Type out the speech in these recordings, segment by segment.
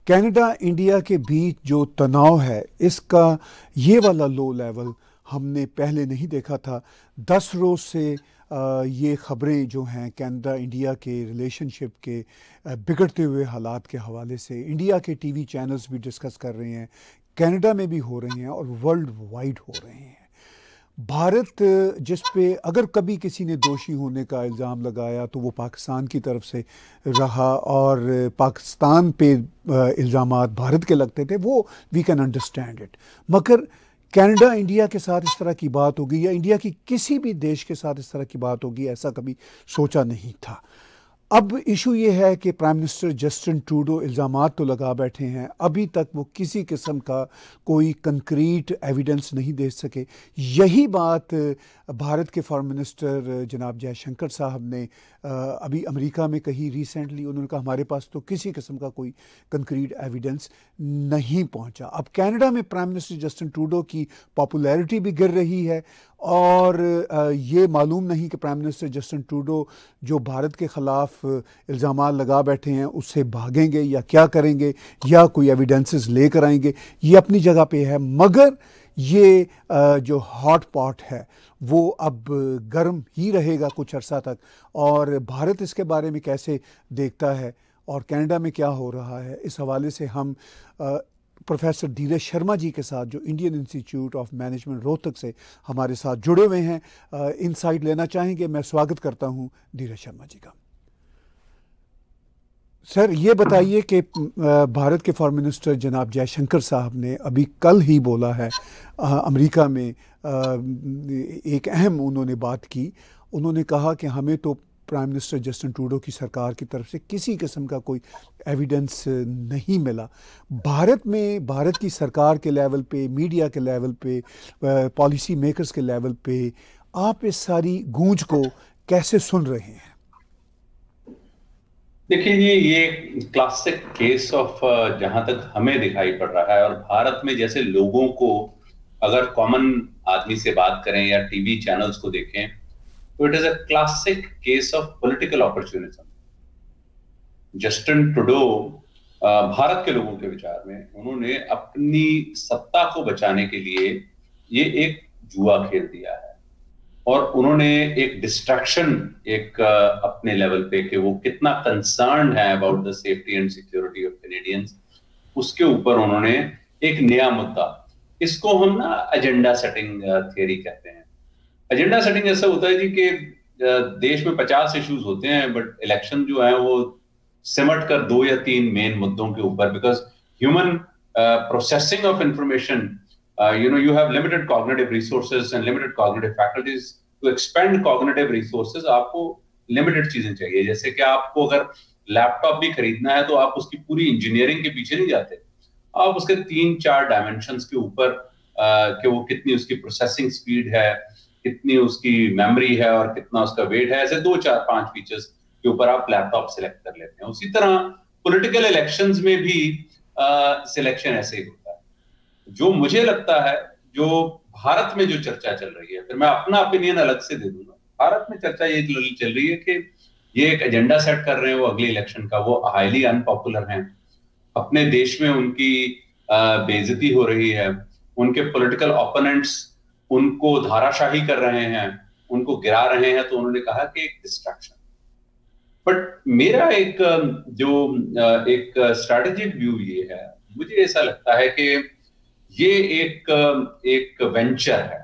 Canada India के बीच जो तनाव है, इसका ये वाला लो लेवल हमने पहले नहीं देखा था। 10 रोज़ से ये ख़बरें जो हैं कनाडा इंडिया के रिलेशनशिप के बिगड़ते हुए हालात के हवाले से इंडिया के टीवी चैनल्स भी डिस्कस कर रहे हैं, कनाडा में भी हो रहे हैं और वर्ल्ड वाइड हो रहे हैं। भारत जिस पे अगर कभी किसी ने दोषी होने का इल्ज़ाम लगाया तो वो पाकिस्तान की तरफ से रहा, और पाकिस्तान पे इल्ज़ामात भारत के लगते थे, वो वी कैन अंडरस्टैंड इट। मगर कनाडा इंडिया के साथ इस तरह की बात होगी या इंडिया की किसी भी देश के साथ इस तरह की बात होगी, ऐसा कभी सोचा नहीं था। अब इशू ये है कि प्राइम मिनिस्टर जस्टिन ट्रूडो इल्ज़ामात तो लगा बैठे हैं, अभी तक वो किसी किस्म का कोई कंक्रीट एविडेंस नहीं दे सके। यही बात भारत के फॉरेन मिनिस्टर जनाब जयशंकर साहब ने अभी अमेरिका में कही रिसेंटली। उन्होंने कहा हमारे पास तो किसी किस्म का कोई कंक्रीट एविडेंस नहीं पहुंचा। अब कनाडा में प्राइम मिनिस्टर जस्टिन ट्रूडो की पॉपुलैरिटी भी गिर रही है, और ये मालूम नहीं कि प्राइम मिनिस्टर जस्टिन ट्रूडो जो भारत के ख़िलाफ़ इल्ज़ामात लगा बैठे हैं उससे भागेंगे या क्या करेंगे, या कोई एविडेंसेस लेकर आएंगे। ये अपनी जगह पे है, मगर ये जो हॉट पॉट है वो अब गर्म ही रहेगा कुछ अर्सा तक। और भारत इसके बारे में कैसे देखता है और कनाडा में क्या हो रहा है, इस हवाले से हम प्रोफेसर धीरज शर्मा जी के साथ, जो Indian Institute of Management Rohtak से हमारे साथ जुड़े हुए हैं, इनसाइट लेना चाहेंगे। मैं स्वागत करता हूं धीरज शर्मा जी का। सर, ये बताइए कि भारत के फॉरेन मिनिस्टर जनाब जयशंकर साहब ने अभी कल ही बोला है, अमेरिका में एक अहम उन्होंने बात की। उन्होंने कहा कि हमें तो प्राइम मिनिस्टर जस्टिन ट्रूडो की सरकार की तरफ से किसी किस्म का कोई एविडेंस नहीं मिला। भारत में, भारत की सरकार के लेवल पे, मीडिया के लेवल पे, पॉलिसी मेकर्स के लेवल पे आप इस सारी गूंज को कैसे सुन रहे हैं? देखिए जी, ये क्लासिक केस ऑफ जहां तक हमें दिखाई पड़ रहा है, और भारत में जैसे लोगों को अगर कॉमन आदमी से बात करें या टीवी चैनल्स को देखें तो it is a classic case of political opportunism. Justin Trudeau Bharat के लोगों के विचार में उन्होंने अपनी सत्ता को बचाने के लिए ये एक जुआ खेल दिया है, और उन्होंने एक डिस्ट्रैक्शन एक अपने लेवल पे कि वो कितना कंसर्न है about the safety and security of Canadians, उसके ऊपर उन्होंने एक नया मुद्दा, इसको हम ना एजेंडा सेटिंग थियरी कहते हैं। एजेंडा सेटिंग ऐसा होता है जी कि देश में 50 इश्यूज होते हैं, बट इलेक्शन जो है वो सिमट कर 2 या 3 मेन मुद्दों के ऊपर, because human processing of information, you have limited cognitive resources and limited cognitive faculties. To expand cognitive resources आपको limited चीजें चाहिए। जैसे कि आपको अगर लैपटॉप भी खरीदना है तो आप उसकी पूरी इंजीनियरिंग के पीछे नहीं जाते, आप उसके 3-4 डायमेंशंस के ऊपर कि वो कितनी उसकी प्रोसेसिंग स्पीड है, कितनी उसकी मेमोरी है और कितना उसका वेट है, ऐसे 2-4-5 फीचर्स के ऊपर आप लैपटॉप सिलेक्ट कर लेते हैं। उसी तरह पॉलिटिकल इलेक्शंस में भी सिलेक्शन ऐसे ही होता है। जो मुझे लगता है, जो भारत में जो चर्चा चल रही है, फिर मैं अपना ओपिनियन अलग से दे दूंगा, भारत में चर्चा ये चल रही है कि ये एक एजेंडा सेट कर रहे हैं वो अगले इलेक्शन का, वो हाईली अनपॉपुलर हैं, अपने देश में उनकी बेइज्जती हो रही है, उनके पॉलिटिकल ओपोनेंट्स उनको धाराशाही कर रहे हैं, उनको गिरा रहे हैं, तो उन्होंने कहा कि एक डिस्ट्रैक्शन। बट मेरा एक स्ट्रैटेजिक व्यू ये है, मुझे ऐसा लगता है कि ये एक वेंचर है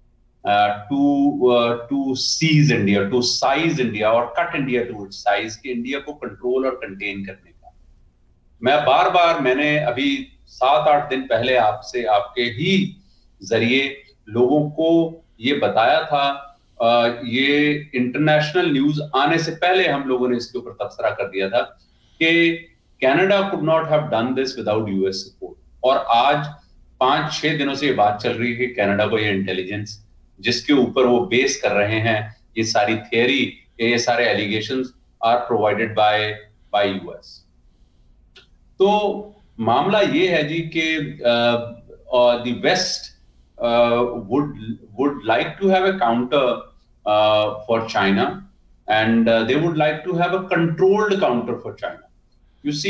to seize India, to size India और cut India to its size, कि इंडिया को कंट्रोल और कंटेन करने का। मैंने अभी 7-8 दिन पहले आपसे, आपके ही जरिए लोगों को ये बताया था, ये इंटरनेशनल न्यूज आने से पहले हम लोगों ने इसके ऊपर तबसरा कर दिया था कि Canada could not have done this without US support. और आज 5-6 दिनों से ये बात चल रही है कि कनाडा को ये इंटेलिजेंस जिसके ऊपर वो बेस कर रहे हैं ये सारी थियरी, ये सारे allegations are provided by US. तो मामला ये है जी कि the West would like to have a counter for China, and they would like to have a controlled counter for China. You see,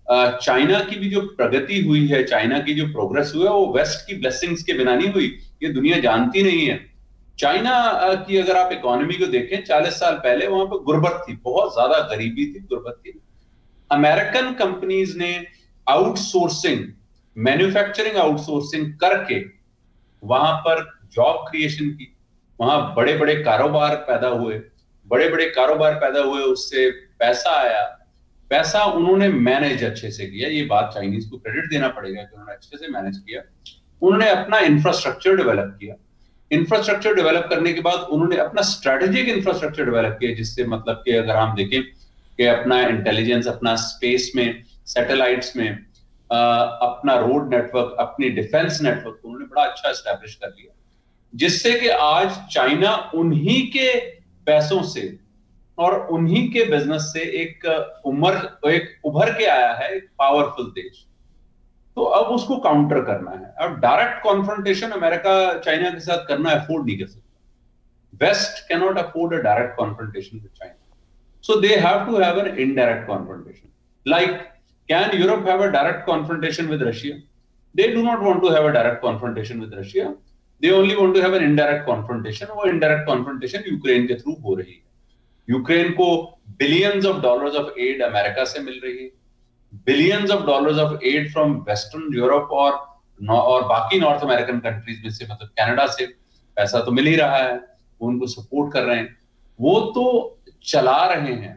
China की भी जो प्रगति हुई है, चाइना की जो प्रोग्रेस हुई है, वो वेस्ट की ब्लेसिंग्स के बिना नहीं हुई, ये दुनिया जानती नहीं है। चाइना की अगर आप इकोनॉमी को देखें, 40 साल पहले वहां पर गुर्बत थी, बहुत ज्यादा गरीबी थी, गुर्बत थी। अमेरिकन कंपनीज ने आउटसोर्सिंग, मैन्युफैक्चरिंग आउटसोर्सिंग करके वहां पर जॉब क्रिएशन की, वहां बड़े बड़े कारोबार पैदा हुए, बड़े बड़े कारोबार पैदा हुए, उससे पैसा आया, पैसा उन्होंने मैनेज अच्छे से किया। ये बात चाइनीज को क्रेडिट देना पड़ेगा कि उन्होंने अच्छे से मैनेज किया। उन्होंने अपना इंफ्रास्ट्रक्चर डेवलप किया, इंफ्रास्ट्रक्चर डेवलप करने के बाद उन्होंने अपना स्ट्रेटेजिक इंफ्रास्ट्रक्चर डेवलप किया, जिससे मतलब कि अगर हम देखें कि अपना इंटेलिजेंस, अपना स्पेस में, सैटेलाइट्स में, अपना रोड नेटवर्क, अपनी डिफेंस नेटवर्क उन्होंने बड़ा अच्छा एस्टैब्लिश कर लिया, जिससे कि आज चाइना उन्हीं के पैसों से और उन्हीं के बिजनेस से एक उभर के आया है, एक पावरफुल देश। तो अब उसको काउंटर करना है। अब डायरेक्ट कॉन्फ्रंटेशन अमेरिका चाइना के साथ करना अफोर्ड नहीं कर सकता। West can not afford a direct confrontation with China, so they have to have an indirect confrontation. Like, can Europe have a direct confrontation with Russia? They do not want to have a direct confrontation with Russia, they only want to have an indirect confrontation. वो indirect confrontation Ukraine के through हो रही है। Ukraine को billions of dollars of aid America से मिल रही है, billions of dollars of aid from western Europe और बाकी नॉर्थ अमेरिकन कंट्रीज में से, मतलब कनाडा से पैसा तो मिल ही रहा है, वो उनको सपोर्ट कर रहे हैं, वो तो चला रहे हैं,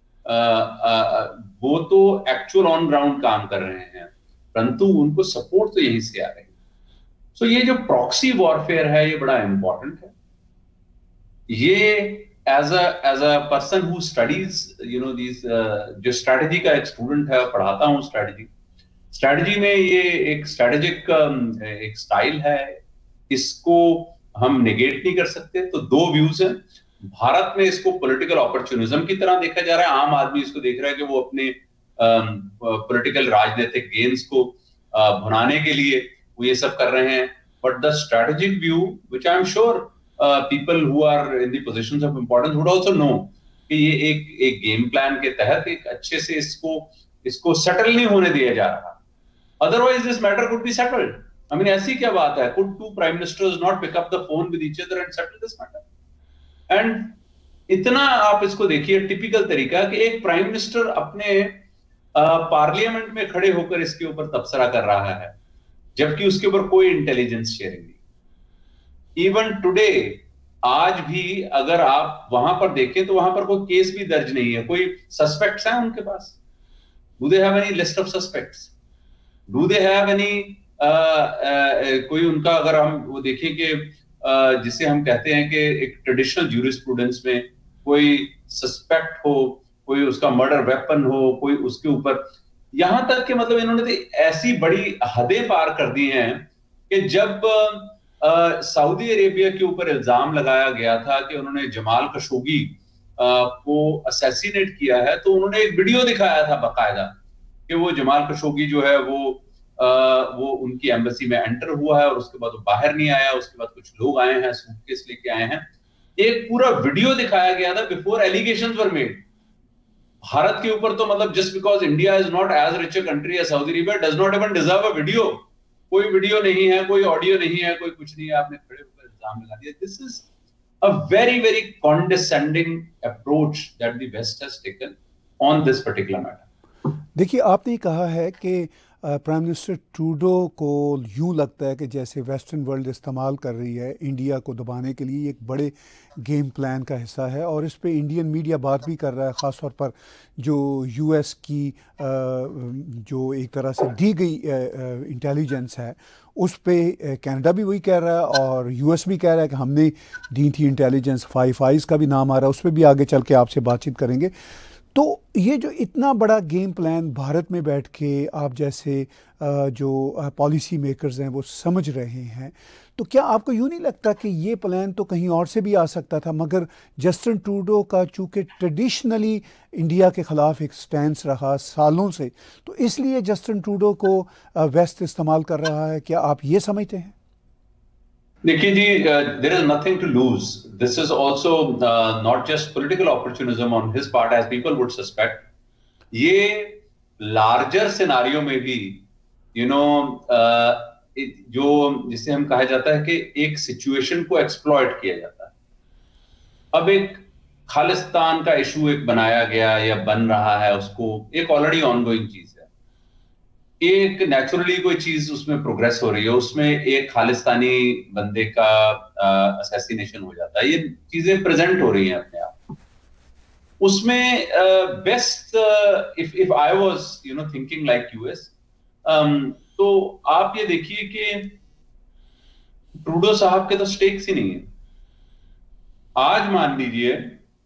वो तो एक्चुअल ऑन ग्राउंड काम कर रहे हैं, परंतु उनको सपोर्ट तो यहीं से आ रही है। सो ये जो प्रॉक्सी वॉरफेयर है, ये बड़ा इंपॉर्टेंट है। ये as a person who studies these जो स्ट्रेटजी का एक स्टूडेंट है, पढ़ाता हूँ स्ट्रेटजी में, ये एक स्ट्रेटेजिक एक स्टाइल है, इसको हम नेगेट नहीं कर सकते। तो दो व्यूज हैं। भारत में इसको पॉलिटिकल अपॉर्चुनिज्म की तरह देखा जा रहा है, आम आदमी इसको देख रहा है कि वो अपने पॉलिटिकल राजनीतिक गेन्स को भुनाने के लिए वो ये सब कर रहे हैं। But the strategic view which I am sure people who are in the positions of importance would also know कि ये एक गेम प्लान के तहत एक अच्छे से इसको सेटल नहीं होने दिया जा रहा। Otherwise this matter could be settled. I mean, ऐसी क्या बात है? Could two prime ministers not pick up the phone with each other and settle this matter? And इतना आप इसको देखिए, टिपिकल तरीका कि एक प्राइम मिनिस्टर अपने पार्लियामेंट में खड़े होकर इसके ऊपर तबसरा कर रहा है, जबकि उसके ऊपर कोई इंटेलिजेंस शेयरिंग नहीं। इवन टुडे, आज भी अगर आप वहां पर देखें तो वहां पर कोई केस भी दर्ज नहीं है। कोई सस्पेक्ट्स हैं उनके पास? Do they have any list of suspects? Do they have any कोई उनका, अगर हम वो देखें कि जिसे हम कहते हैं कि एक ट्रेडिशनल ज्यूरिस्प्रूडेंस में कोई सस्पेक्ट हो, कोई उसका मर्डर वेपन हो, कोई उसके ऊपर, यहां तक कि मतलब इन्होंने ऐसी बड़ी हदें पार कर दी हैं कि जब सऊदी अरेबिया के ऊपर इल्जाम लगाया गया था कि उन्होंने जमाल खशोगी को असैसिनेट किया है, तो उन्होंने एक वीडियो दिखाया था बाकायदा कि वो जमाल खशोगी जो है वो उनकी एम्बेसी में एंटर हुआ है और उसके बाद वो बाहर नहीं आया। उसके बाद कुछ लोग आए हैं, सूटकेस लेके आए हैं, एक पूरा वीडियो दिखाया गया था बिफोर एलिगेशंस वर मेड। भारत के ऊपर तो मतलब just because India is not as rich a country as Saudi Arabia does not even deserve a video. कोई वीडियो नहीं है, कोई ऑडियो नहीं है, कोई कुछ नहीं है, आपने खड़े होकर इल्जाम लगा दिया। This is a very very condescending approach that the West has taken on this particular matter. देखिए, आपने कहा है कि प्राइम मिनिस्टर ट्रूडो को यूं लगता है कि जैसे वेस्टर्न वर्ल्ड इस्तेमाल कर रही है इंडिया को दबाने के लिए, एक बड़े गेम प्लान का हिस्सा है, और इस पे इंडियन मीडिया बात भी कर रहा है, ख़ास तौर पर जो यूएस की जो एक तरह से दी गई इंटेलिजेंस है उस पे कनाडा भी वही कह रहा है और यूएस भी कह रहा है कि हमने दी थी इंटेलिजेंस। फाइव आइज़ का भी नाम आ रहा है, उस पर भी आगे चल के आपसे बातचीत करेंगे। तो ये जो इतना बड़ा गेम प्लान भारत में बैठ के आप जैसे जो पॉलिसी मेकर्स हैं वो समझ रहे हैं, तो क्या आपको यूँ नहीं लगता कि ये प्लान तो कहीं और से भी आ सकता था, मगर जस्टिन ट्रूडो का चूँकि ट्रेडिशनली इंडिया के ख़िलाफ़ एक स्टैंस रहा सालों से, तो इसलिए जस्टिन ट्रूडो को वेस्ट इस्तेमाल कर रहा है? क्या आप ये समझते हैं? देखिए जी, there is nothing to lose. This is also not just political opportunism on his part, as people would suspect. ये लार्जर सिनारियो में भी यू नो जो जिसे हम कहा जाता है कि एक सिचुएशन को एक्सप्लॉइट किया जाता है। अब एक खालिस्तान का इशू एक बनाया गया या बन रहा है, उसको एक ऑलरेडी ऑनगोइंग चीज है, एक नेचुरली कोई चीज उसमें प्रोग्रेस हो रही है, उसमें एक खालिस्तानी बंदे का असैसिनेशन हो जाता है, ये चीजें प्रेजेंट हो रही हैं अपने आप। उसमें best if I was thinking like US, तो आप ये देखिए कि ट्रूडो साहब के तो स्टेक्स ही नहीं है। आज मान लीजिए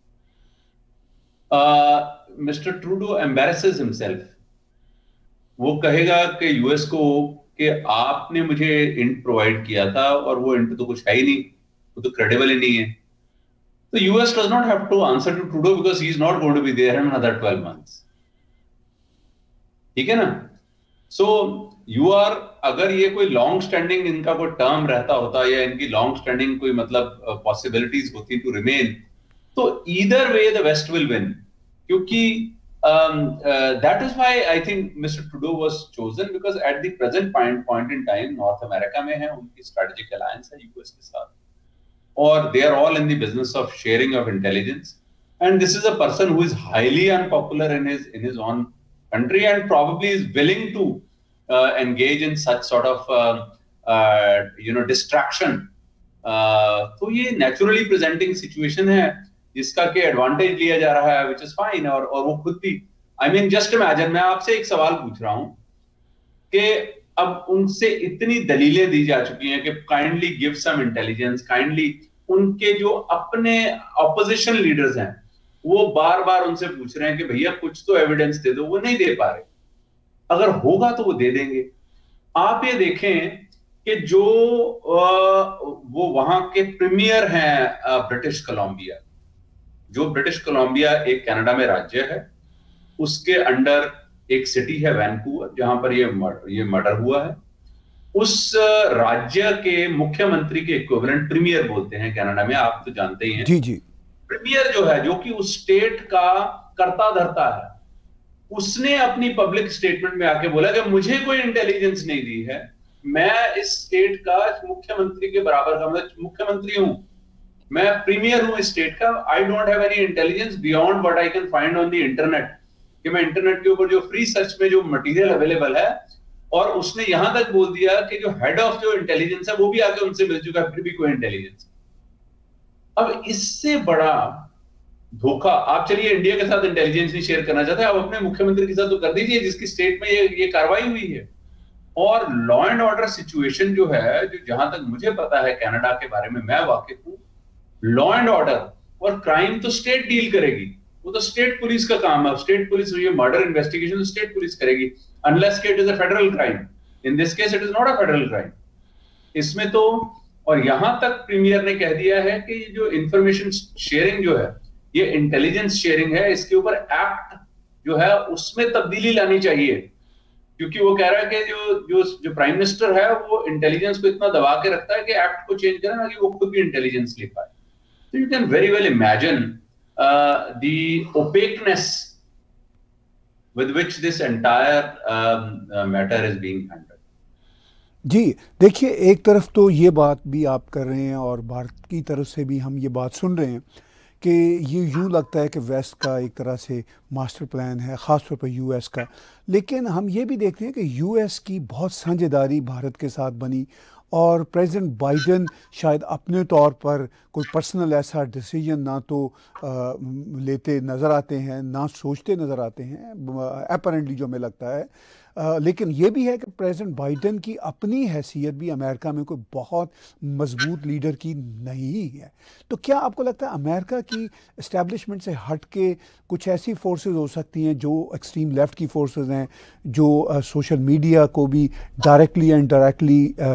मिस्टर ट्रूडो एम्बैरेसेस हिमसेल्फ, वो कहेगा कि यूएस को कि आपने मुझे इंट प्रोवाइड किया था और वो इंट तो कुछ है ही नहीं, वो तो क्रेडिबल ही नहीं है। तो US does not have to answer to Trudeau because he is not going to be there in another 12 months. ठीक है ना? सो यू आर, अगर ये कोई लॉन्ग स्टैंडिंग इनका कोई टर्म रहता होता या इनकी लॉन्ग स्टैंडिंग कोई मतलब पॉसिबिलिटीज होती टू रिमेन, तो either way the West will win, क्योंकि that is why I think Mr. Trudeau was chosen, because at the present point in time North America में है, उनकी strategic alliance है US के साथ, और they are all in the business of sharing of intelligence, and this is a person who is highly unpopular in his own country and probably is willing to engage in such sort of distraction. तो ये naturally presenting situation है जिसका के advantage लिया जा रहा है, which is fine. और वो खुद भी, आई मीन जस्ट इमेजिन, मैं आपसे एक सवाल पूछ रहा हूं कि अब उनसे इतनी दलीलें दी जा चुकी हैं कि kindly give some intelligence, kindly, उनके जो अपने ऑपोजिशन लीडर्स हैं वो बार बार उनसे पूछ रहे हैं कि भैया कुछ तो एविडेंस दे दो, वो नहीं दे पा रहे। अगर होगा तो वो दे देंगे। आप ये देखें कि जो वो वहां के प्रीमियर हैं ब्रिटिश कोलंबिया, जो ब्रिटिश कोलंबिया एक कनाडा में राज्य है, उसके अंडर एक सिटी है वैनकूवर जहां पर ये मर्डर हुआ है। उस राज्य के मुख्यमंत्री के इक्विवेलेंट प्रीमियर बोलते हैं कनाडा में, आप तो जानते ही हैं। जी जी। प्रीमियर जो है, जो कि उस स्टेट का कर्ता धर्ता है, उसने अपनी पब्लिक स्टेटमेंट में आके बोला कि मुझे कोई इंटेलिजेंस नहीं दी है, मैं इस स्टेट का मुख्यमंत्री के बराबर का, मैं मुख्यमंत्री हूं, मैं प्रीमियर हूं इस स्टेट का, I don't have any intelligence beyond what I can find on the internet, कि मैं इंटरनेट के ऊपर जो फ्री सर्च में जो मटेरियल अवेलेबल है। और उसने यहां तक बोल दिया कि जो हेड ऑफ जो इंटेलिजेंस है वो भी आके उनसे मिल चुका है, फिर भी कोई इंटेलिजेंस। अब इससे बड़ा धोखा, आप चलिए इंडिया के साथ इंटेलिजेंस नहीं शेयर करना चाहते, आप अपने मुख्यमंत्री के साथ तो कर दीजिए जिसकी स्टेट में ये कार्रवाई हुई है। और लॉ एंड ऑर्डर सिचुएशन जो है, जो जहां तक मुझे पता है कनाडा के बारे में मैं वाकिफ हूं, लॉ एंड ऑर्डर और क्राइम तो स्टेट डील करेगी, वो तो स्टेट पुलिस का काम है। स्टेट पुलिस, ये मर्डर इन्वेस्टिगेशन स्टेट पुलिस करेगी, unless it is a federal crime. In this case it is not a federal crime इसमें तो। और यहां तक प्रीमियर ने कह दिया है कि जो इंफॉर्मेशन शेयरिंग जो है, ये इंटेलिजेंस शेयरिंग है, इसके ऊपर एक्ट जो है उसमें तब्दीली लानी चाहिए, क्योंकि वो कह रहा है कि जो प्राइम मिनिस्टर है वो इंटेलिजेंस को इतना दबा के रखता है कि एक्ट को चेंज करे ना, कि वो खुद भी इंटेलिजेंस ले पाए। So you can very well imagine the opaqueness with which this entire matter is being handled. जी देखिए, एक तरफ तो ये बात भी आप कर रहे हैं और भारत की तरफ से भी हम ये बात सुन रहे हैं कि ये यूँ लगता है कि वेस्ट का एक तरह से मास्टर प्लान है, ख़ास तौर पर यूएस का। लेकिन हम ये भी देखते हैं कि यूएस की बहुत साझेदारी भारत के साथ बनी, और प्रेसिडेंट बाइडेन शायद अपने तौर पर कोई पर्सनल ऐसा डिसीजन ना तो लेते नज़र आते हैं, ना सोचते नज़र आते हैं अपरेंटली, जो हमें लगता है। लेकिन ये भी है कि प्रेसिडेंट बाइडेन की अपनी हैसियत भी अमेरिका में कोई बहुत मजबूत लीडर की नहीं है। तो क्या आपको लगता है अमेरिका की इस्टेब्लिशमेंट से हट के कुछ ऐसी फोर्सेस हो सकती हैं जो एक्सट्रीम लेफ़्ट की फोर्सेस हैं, जो सोशल मीडिया को भी डायरेक्टली या इनडायरेक्टली फंडिंग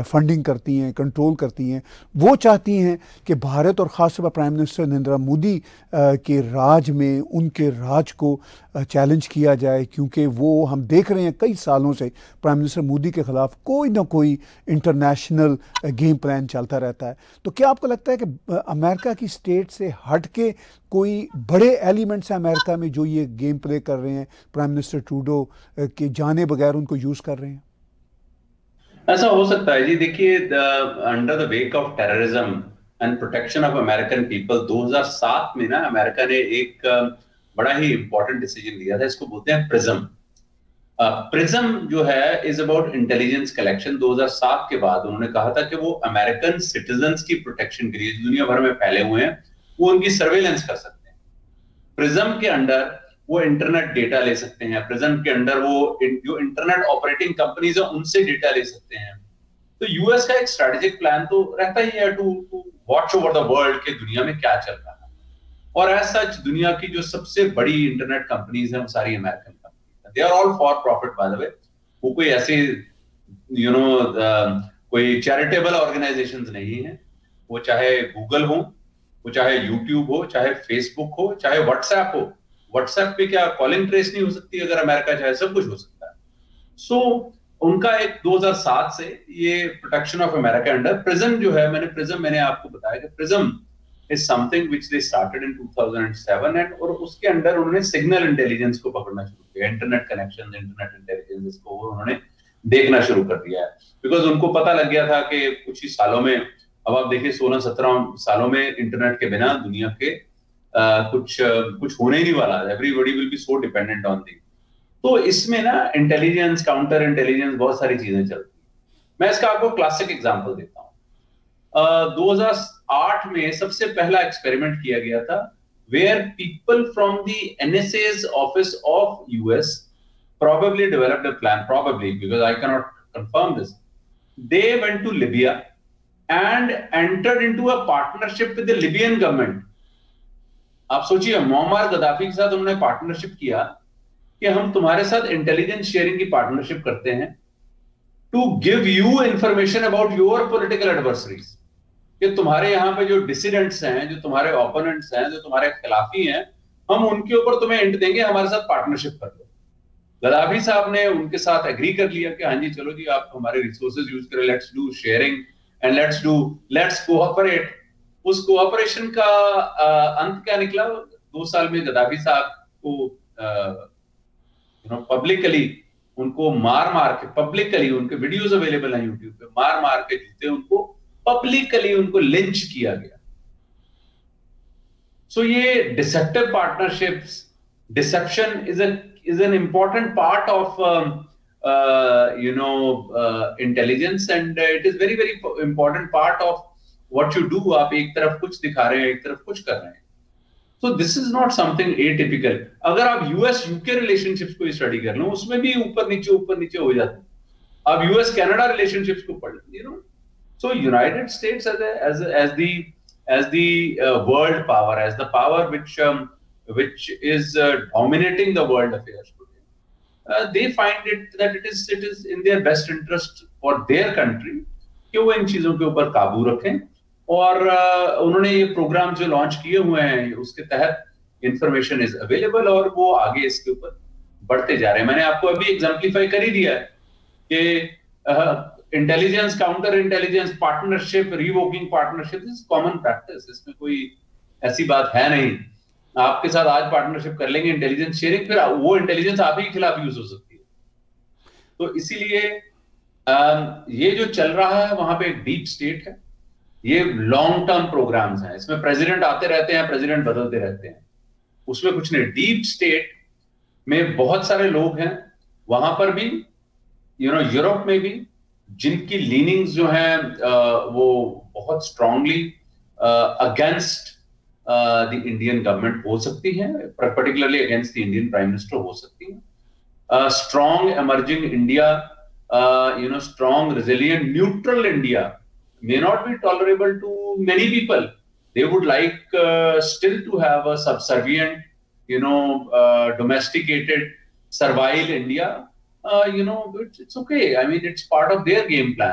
मॉनिटरिंग करती हैं, कंट्रोल करती हैं, वो चाहती हैं कि भारत और ख़ासतौर पर प्राइम मिनिस्टर नरेंद्र मोदी के राज में उनके राज को चैलेंज किया जाए, क्योंकि वो हम देख रहे हैं कई सालों से प्राइम मिनिस्टर मोदी के ख़िलाफ़ कोई ना कोई इंटरनेशनल गेम प्लान चलता रहता है। तो क्या आपको लगता है कि अमेरिका की स्टेट से हट के कोई बड़े एलिमेंट्स हैं अमेरिका में जो ये गेम प्ले कर रहे हैं, प्राइम मिनिस्टर ट्रूडो के जाने बगैर उनको यूज़ कर रहे हैं? ऐसा हो सकता है जी। देखिए, under the wake of terrorism and protection of American people 2007 में ना अमेरिका ने एक बड़ा ही इंपॉर्टेंट डिसीजन लिया था। इसको बोलते हैं प्रिज्म। प्रिज्म जो है इज अबाउट इंटेलिजेंस कलेक्शन। 2007 के बाद उन्होंने कहा था कि वो अमेरिकन सिटीजन्स की प्रोटेक्शन के लिए दुनिया भर में फैले हुए हैं, वो उनकी सर्वेलेंस कर सकते हैं। प्रिज्म के अंडर वो इंटरनेट डेटा ले सकते हैं। प्रिज्म के अंडर वो जो इंटरनेट ऑपरेटिंग कंपनीज है उनसे डेटा ले सकते हैं। तो यूएस का एक स्ट्रेटेजिक प्लान तो रहता ही है to watch over the world के दुनिया में क्या चल रहा है। और एज सच दुनिया की जो सबसे बड़ी इंटरनेट कंपनीज हैं वो सारी अमेरिकन कंपनीज हैं। They are all for profit by the way. वो कोई ऐसे कोई चैरिटेबल ऑर्गेनाइजेशंस नहीं है। वो चाहे गूगल हो, वो चाहे यूट्यूब हो, चाहे फेसबुक हो, चाहे व्हाट्सएप हो। व्हाट्सएप पे क्या कॉलिंग ट्रेस नहीं हो सकती? अगर अमेरिका चाहे सब कुछ हो सकता है। सो उनका एक 2007 से ये protection of America under prism जो है, मैंने आपको बताया कि prism is something which they started in 2007 and और उसके अंडर उन्होंने सिग्नल इंटेलिजेंस को पकड़ना शुरू किया। इंटरनेट कनेक्शन, इंटरनेट इंटेलिजेंस को उन्होंने देखना शुरू कर दिया है। बिकॉज उनको पता लग गया था कि कुछ ही सालों में, अब आप देखिए 16-17 सालों में इंटरनेट के बिना दुनिया के कुछ होने ही नहीं वाला। Everybody will be so dependent on the. तो इसमें ना इंटेलिजेंस, काउंटर इंटेलिजेंस, बहुत सारी चीजें चलती हैं। मैं इसका आपको क्लासिक एग्जांपल देता हूं। 2008 में सबसे पहला एक्सपेरिमेंट किया गया था where people from the NSA's office of US probably developed a plan, probably because I cannot confirm this. They went to Libya and entered into a partnership with the Libyan government. आप सोचिए, Muammar Gaddafi के साथ उन्होंने partnership किया कि हम तुम्हारे साथ इंटेलिजेंस शेयरिंग की पार्टनरशिप करते हैं to give you information about your political adversaries, कि तुम्हारे यहाँ पे जो डिसिडेंट्स हैं, जो तुम्हारे ओपोनेंट्स हैं, जो तुम्हारे खिलाफी हैं, हम उनके ऊपर तुम्हें इंट देंगे, हमारे साथ पार्टनरशिप कर लो। गद्दाफी साहब ने उनके साथ एग्री कर लिया कि हाँ जी चलो जी, आप हमारे रिसोर्सेज यूज करें, let's do sharing and let's cooperate. उस कोऑपरेशन का अंत क्या निकला? 2 साल में गद्दाफी साहब को पब्लिकली उनको मार के, पब्लिकली उनके वीडियोस अवेलेबल हैं यूट्यूब पे, मार के जूते उनको पब्लिकली उनको लिंच किया गया। सो ये deceptive partnerships, deception is an important part of intelligence and it is very very important part of what you do. आप एक तरफ कुछ दिखा रहे हैं, एक तरफ कुछ कर रहे हैं। So this is not something atypical. अगर आप यूएस यूके रिलेशनशिप्स को स्टडी कर लो, उसमें भी ऊपर नीचे हो जाते हैं। आप यूएस कनाडा रिलेशनशिप्स को पढ़ लो, so United States as the world power, as the power which is dominating the world affairs today, they find it that it is in their best interest for their country कि वो इन चीजों के ऊपर काबू रखें। और उन्होंने ये प्रोग्राम जो लॉन्च किए हुए हैं उसके तहत इंफॉर्मेशन इज अवेलेबल और वो आगे इसके ऊपर बढ़ते जा रहे हैं। मैंने आपको अभी एग्जाम्पलीफाई कर ही दिया है कि intelligence, counter intelligence, partnership, revoking partnership is common practice. इसमें कोई ऐसी बात है नहीं। आपके साथ आज पार्टनरशिप कर लेंगे इंटेलिजेंस शेयरिंग, फिर वो इंटेलिजेंस आप ही के खिलाफ यूज हो सकती है। तो इसीलिए ये जो चल रहा है वहां पे एक डीप स्टेट है। ये लॉन्ग टर्म प्रोग्राम्स हैं, इसमें प्रेसिडेंट आते रहते हैं, प्रेसिडेंट बदलते रहते हैं, उसमें कुछ नहीं। डीप स्टेट में बहुत सारे लोग हैं, वहां पर भी यूरोप में भी, जिनकी लीनिंग्स जो हैं वो बहुत strongly against the Indian government हो सकती है, particularly against the Indian prime minister हो सकती है। Strong emerging India, strong, resilient, neutral India may not be tolerable to many people. They would like still to have a subservient, domesticated, servile India. It's okay. I mean, it's part of their game plan.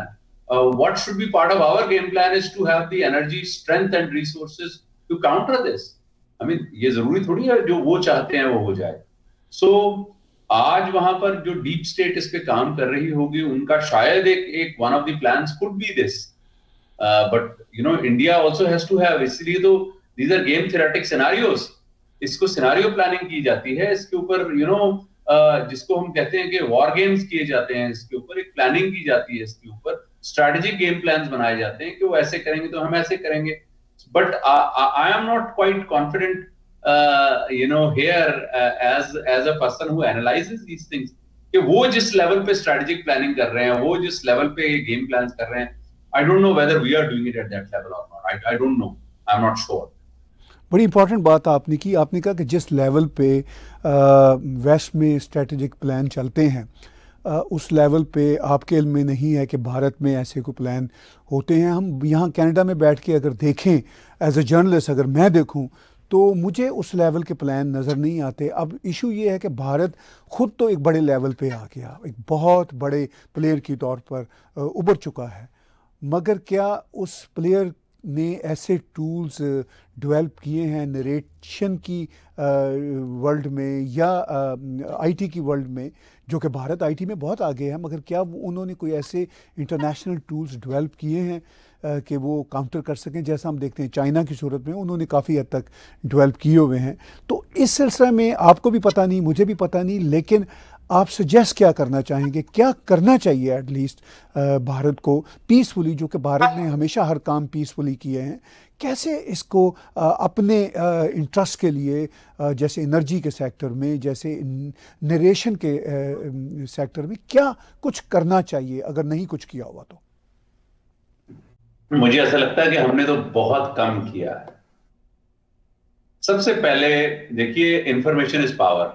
what should be part of our game plan is to have the energy, strength and resources to counter this. I mean, ये जरूरी थोड़ी है जो वो चाहते हैं वो हो जाए. So आज वहां पर जो डीप स्टेट इस पे काम कर रही होगी, उनका शायद एक one of the plans could be this. But you know, India also has to have, इसलिए तो these are game theoretic scenarios. इसको सिनेरियो प्लानिंग की जाती है, इसके ऊपर you know जिसको हम कहते हैं कि वॉर गेम्स किए जाते हैं, इसके ऊपर एक प्लानिंग की जाती है, इसके ऊपर स्ट्रेटेजिक गेम प्लान्स बनाए जाते हैं कि वो ऐसे करेंगे तो हम ऐसे करेंगे. But I am not quite confident you know here as a person who analyzes these things कि वो जिस लेवल पे स्ट्रेटेजिक प्लानिंग कर रहे हैं, वो जिस लेवल पे गेम प्लान्स कर रहे हैं, I don't know whether we are doing it at that level or not. I don't know. I'm not sure. बड़ी इंपॉर्टेंट बात आपने की. आपने कहा कि जिस लेवल पे वेस्ट में स्ट्रेटेजिक प्लान चलते हैं, उस लेवल पे आपके इल्म में नहीं है कि भारत में ऐसे कोई प्लान होते हैं. हम यहाँ कनाडा में बैठ के अगर देखें, एज ए जर्नलिस्ट अगर मैं देखूँ, तो मुझे उस लेवल के प्लान नज़र नहीं आते. अब इशू ये है कि भारत ख़ुद तो एक बड़े लेवल पे आ गया, एक बहुत बड़े प्लेयर के तौर पर उभर चुका है, मगर क्या उस प्लेयर ने ऐसे टूल्स डेवलप किए हैं नरेशन की वर्ल्ड में या आईटी की वर्ल्ड में, जो कि भारत आईटी में बहुत आगे है, मगर क्या उन्होंने कोई ऐसे इंटरनेशनल टूल्स डेवलप किए हैं कि वो काउंटर कर सकें, जैसा हम देखते हैं चाइना की सूरत में उन्होंने काफ़ी हद तक डेवलप किए हुए हैं. तो इस सिलसिले में आपको भी पता नहीं, मुझे भी पता नहीं, लेकिन आप सजेस्ट क्या करना चाहेंगे, क्या करना चाहिए एटलीस्ट भारत को पीसफुली, जो कि भारत ने हमेशा हर काम पीसफुली किए हैं, कैसे इसको अपने इंटरेस्ट के लिए, जैसे एनर्जी के सेक्टर में, जैसे नरेशन के सेक्टर में, क्या कुछ करना चाहिए अगर नहीं कुछ किया हुआ तो? मुझे ऐसा लगता है कि हमने तो बहुत कम किया है. सबसे पहले देखिए, इंफॉर्मेशन इज पावर.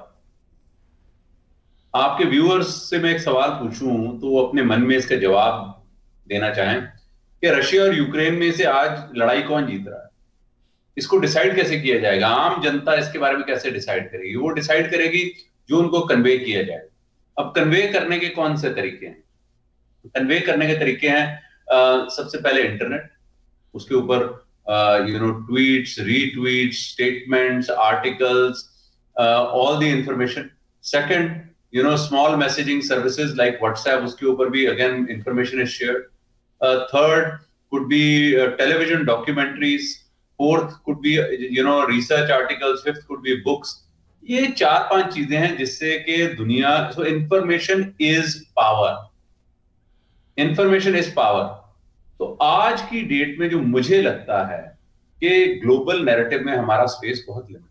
आपके व्यूअर्स से मैं एक सवाल पूछूं तो वो अपने मन में इसका जवाब देना चाहें कि रशिया और यूक्रेन में से आज लड़ाई कौन जीत रहा है, इसको डिसाइड कैसे किया जाएगा? आम जनता इसके बारे में कैसे डिसाइड करेगी? वो डिसाइड करेगी जो उनको कन्वे किया जाए. अब कन्वे करने के कौन से तरीके हैं? कन्वे करने के तरीके हैं सबसे पहले इंटरनेट, उसके ऊपर you know tweets, retweets, statements, articles, all the information. Second, you know, small messaging services like WhatsApp, उसके ऊपर भी again information is shared. Third could be television documentaries. Fourth could be you know research articles. Fifth could be books. ये 4-5 चीजें हैं जिससे कि दुनिया, so information is power. Information is power. तो आज की डेट में जो मुझे लगता है कि ग्लोबल नैरेटिव में हमारा स्पेस बहुत लिमिटेड.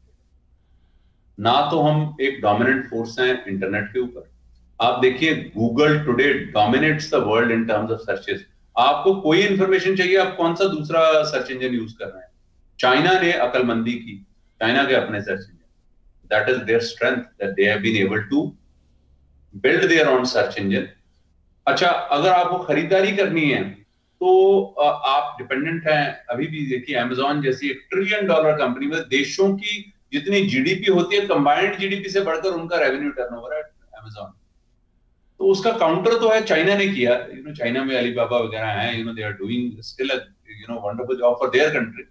ना तो हम एक डोमिनेंट फोर्स हैं इंटरनेट के ऊपर. आप देखिए, Google today dominates the world in terms of searches. आपको कोई इंफॉर्मेशन चाहिए, आप कौन सा दूसरा सर्च इंजन यूज कर रहे हैं? चाइना ने अकलमंदी की, चाइना के अपने search engine. That is their strength, that they have been able to build their own search engine. अच्छा, अगर आपको खरीदारी करनी है तो आप डिपेंडेंट हैं. अभी भी देखिए, अमेज़न जैसी एक $1 ट्रिलियन कंपनी में देशों की जितनी जीडीपी होती है, कंबाइंड जीडीपी से बढ़कर उनका रेवेन्यू टर्नओवर है अमेज़न. तो उसका काउंटर तो है चाइना ने किया. यू नो, चाइना में अलीबाबा वगैरह हैं, you know they are doing still a you know wonderful job for their country.